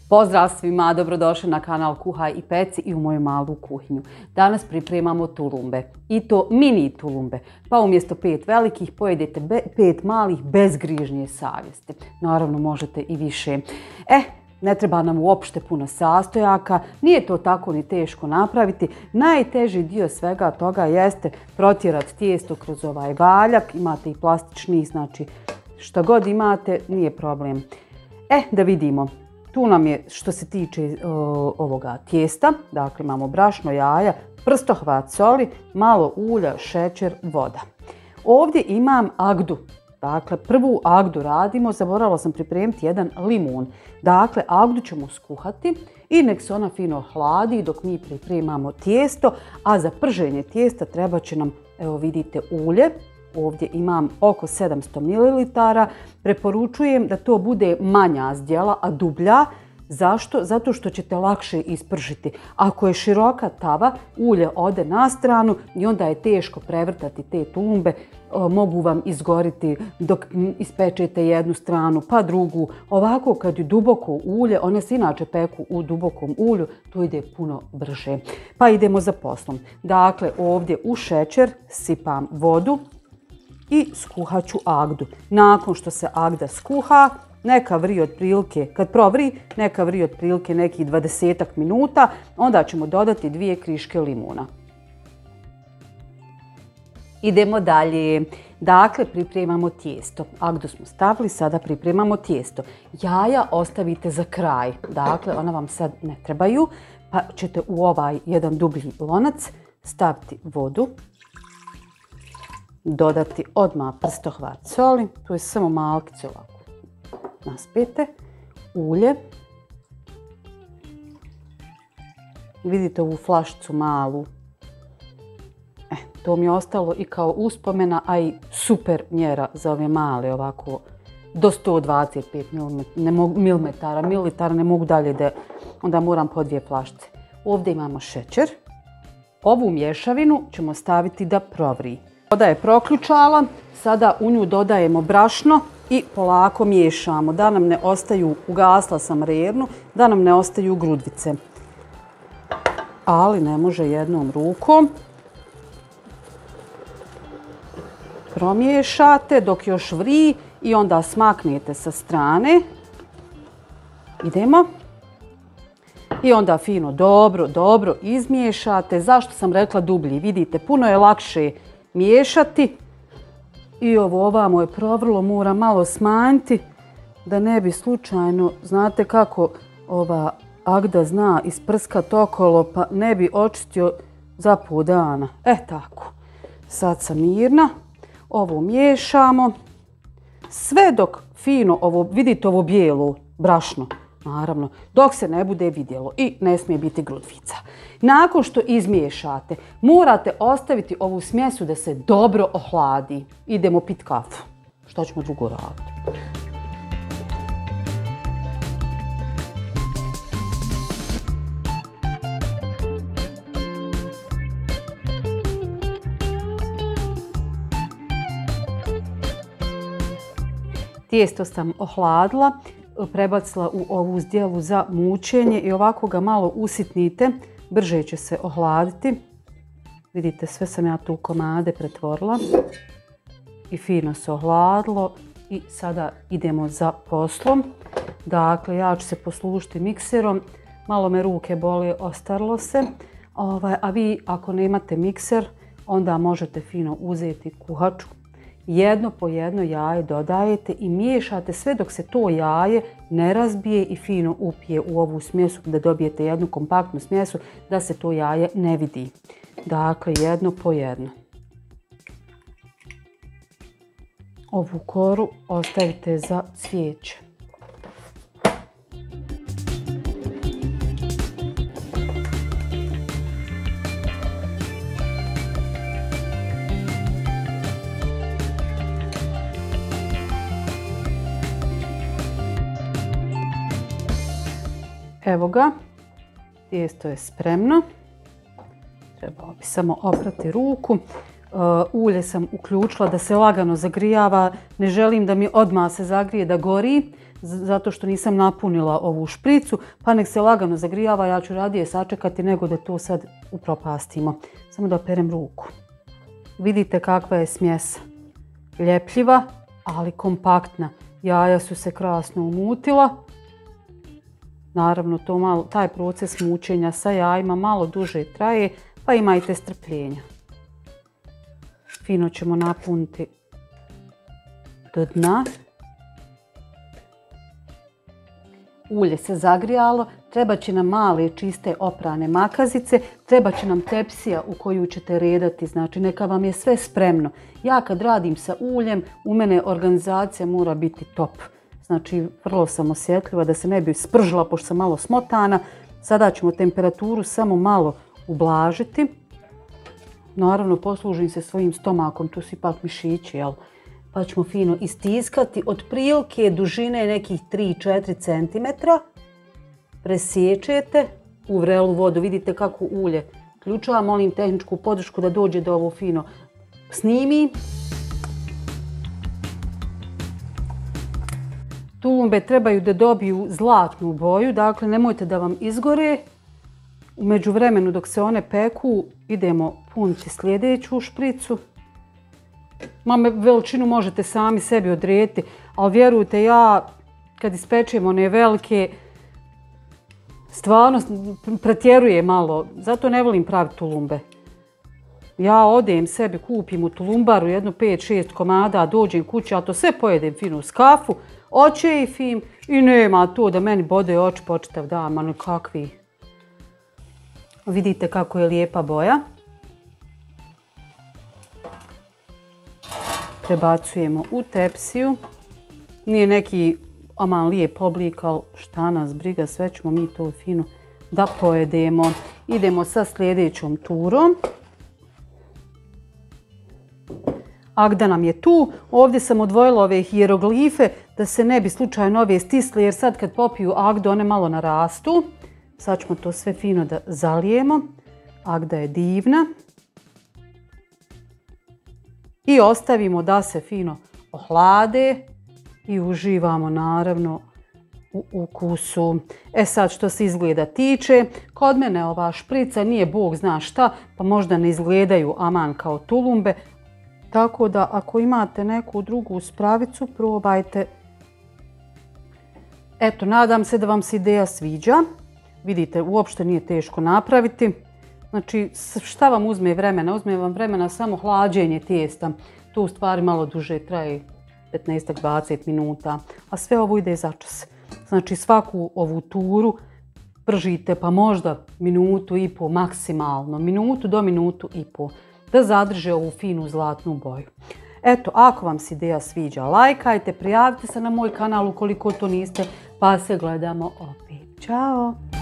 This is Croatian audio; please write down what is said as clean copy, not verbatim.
Pozdrav svima, dobrodošli na kanal Kuhaj i peci i u moju malu kuhinju. Danas pripremamo tulumbe i to mini tulumbe, pa umjesto 5 velikih pojedete 5 malih bez grižnje savjesti. Naravno možete i više. Ne treba nam uopšte puno sastojaka, nije to tako ni teško napraviti. Najteži dio svega toga jeste protjerati tijesto kroz ovaj valjak. Imate i plastični, znači što god imate nije problem. Da vidimo. Tu nam je što se tiče ovoga tijesta, dakle imamo brašno, jaja, prstohvat soli, malo ulja, šećer, voda. Ovdje imam agdu. Dakle, prvu agdu radimo, zaboravila sam pripremiti jedan limun. Dakle, agdu ćemo skuhati i nek se ona fino hladi dok mi pripremamo tijesto, a za prženje tijesta treba će nam, evo vidite, ulje. Ovdje imam oko 700 ml. Preporučujem da to bude manja zdjela, a dublja. Zašto? Zato što ćete lakše ispržiti. Ako je široka tava, ulje ode na stranu i onda je teško prevrtati te tulumbe. Mogu vam izgoriti dok ispečete jednu stranu pa drugu. Ovako kad je duboko ulje, one se inače peku u dubokom ulju, to ide puno brže. Pa idemo za poslom. Dakle, ovdje u šećer sipam vodu i skuhat ću agdu. Nakon što se agda skuha, neka vri otprilike, kad provri, neka vri otprilike nekih 20 minuta, onda ćemo dodati 2 kriške limuna. Idemo dalje. Dakle, pripremamo tijesto. Agdu smo stavili, sada pripremamo tijesto. Jaja ostavite za kraj. Dakle, ona vam sad ne trebaju, pa ćete u ovaj jedan dublji lonac staviti vodu. Dodati odmah prstohvat soli, tu je samo malkice ovako naspete, ulje. Vidite ovu flašicu malu. To mi je ostalo i kao uspomena, a i super mjera za ove male ovako do 125 mililitara, ne mogu dalje da onda moram po 2 flašice. Ovdje imamo šećer. Ovu mješavinu ćemo staviti da provri. Voda je proključala, sada u nju dodajemo brašno i polako miješamo da nam ne ostaju, ugasla sam rernu, da nam ne ostaju grudvice. Ali ne može jednom rukom. Promiješate dok još vri i onda smaknete sa strane. Idemo. I onda fino dobro izmiješate. Zašto sam rekla dublji? Vidite, puno je lakše miješati. I ovo ovamo je provrlo, mora malo smanjiti da ne bi slučajno, znate kako ova agda zna isprskati okolo, pa ne bi očistio za pol dana. Tako. Sad sam mirna. Ovo miješamo. Sve dok fino, vidite ovo bijelo brašno, naravno, dok se ne bude vidjelo i ne smije biti grudvica. Nakon što izmiješate, morate ostaviti ovu smjesu da se dobro ohladi. Idemo pit kafu. Što ćemo drugo raditi? Tijesto sam ohladila, prebacila u ovu zdjelu za mućenje i ovako ga malo usitnite, brže će se ohladiti. Vidite, sve sam ja tu u komade pretvorila i fino se ohladilo i sada idemo za poslom. Dakle, ja ću se poslužiti mikserom, malo me ruke bole, ostarilo se, a vi ako nemate mikser, onda možete fino uzeti kuhačku. Jedno po jedno jaje dodajete i miješate sve dok se to jaje ne razbije i fino upije u ovu smjesu da dobijete jednu kompaktnu smjesu da se to jaje ne vidi. Dakle, jedno po jedno. Ovu koru ostavite za cvijeće. Evo ga, tijesto je spremno. Trebalo bi samo oprati ruku. Ulje sam uključila da se lagano zagrijava. Ne želim da mi odmah se zagrije da gori. zato što nisam napunila ovu špricu, pa nek se lagano zagrijava, ja ću radije sačekati nego da to sad upropastimo. Samo da operem ruku. Vidite kakva je smjesa. Ljepljiva, ali kompaktna. Jaja su se krasno umutila. Naravno, taj proces mučenja sa jajima malo duže traje, pa imajte strpljenja. Fino ćemo napuniti do dna. Ulje se zagrijalo, treba će nam male čiste oprane makazice, treba će nam tepsija u koju ćete redati, znači neka vam je sve spremno. Ja kad radim sa uljem, u mene organizacija mora biti top. Znači vrlo sam osjetljiva da se ne bi spržila pošto sam malo smotana. Sada ćemo temperaturu samo malo ublažiti. Naravno poslužim se svojim stomakom, tu su ipak mišići, jel? Pa ćemo fino istiskati otprilike dužine nekih 3-4 cm. Presječete u vrelu vodu. Vidite kako ulje ključava. Molim tehničku podršku da dođe da ovo fino snimi. Tulumbe trebaju da dobiju zlatnu boju, dakle nemojte da vam izgore. U međuvremenu dok se one peku idemo puniti sljedeću špricu. Veličinu možete sami sebi odrediti, ali vjerujte, ja kad ispečem one velike, stvarno pretjeruje malo, zato ne volim praviti tulumbe. Ja odem sebi, kupim u tulumbaru jedno 5-6 komada, dođem kući, ja to sve pojedem fino uz kafu, očeifim i nema to da meni bode oči po čitav dan, ma kakvi. Vidite kako je lijepa boja. Prebacujemo u tepsiju. Nije neki aman lijep oblik, ali šta nas briga, sve ćemo mi to fino da pojedemo. Idemo sa sljedećom turom. Agda nam je tu. Ovdje sam odvojila ove hijeroglife da se ne bi slučajno ove stisle, jer sad kad popiju Agdu one malo narastu. Sad ćemo to sve fino da zalijemo. Agda je divna. I ostavimo da se fino ohlade i uživamo naravno u ukusu. E sad što se izgleda tiče, kod mene ova šprica nije bog zna šta, pa možda ne izgledaju aman kao tulumbe. Tako da ako imate neku drugu spravicu, probajte. Eto, nadam se da vam se ideja sviđa. Vidite, uopšte nije teško napraviti. Znači, šta vam uzme vremena? Uzme vam vremena samo hlađenje tijesta. To u stvari malo duže traje, 15-20 minuta. A sve ovo ide začas. Znači, svaku ovu turu pržite pa možda minutu i po maksimalno. Minutu do minutu i po. Da zadrže ovu finu zlatnu boju. Eto, ako vam se ideja sviđa, lajkajte, prijavite se na moj kanal ukoliko to niste, pa se gledamo opet. Ćao!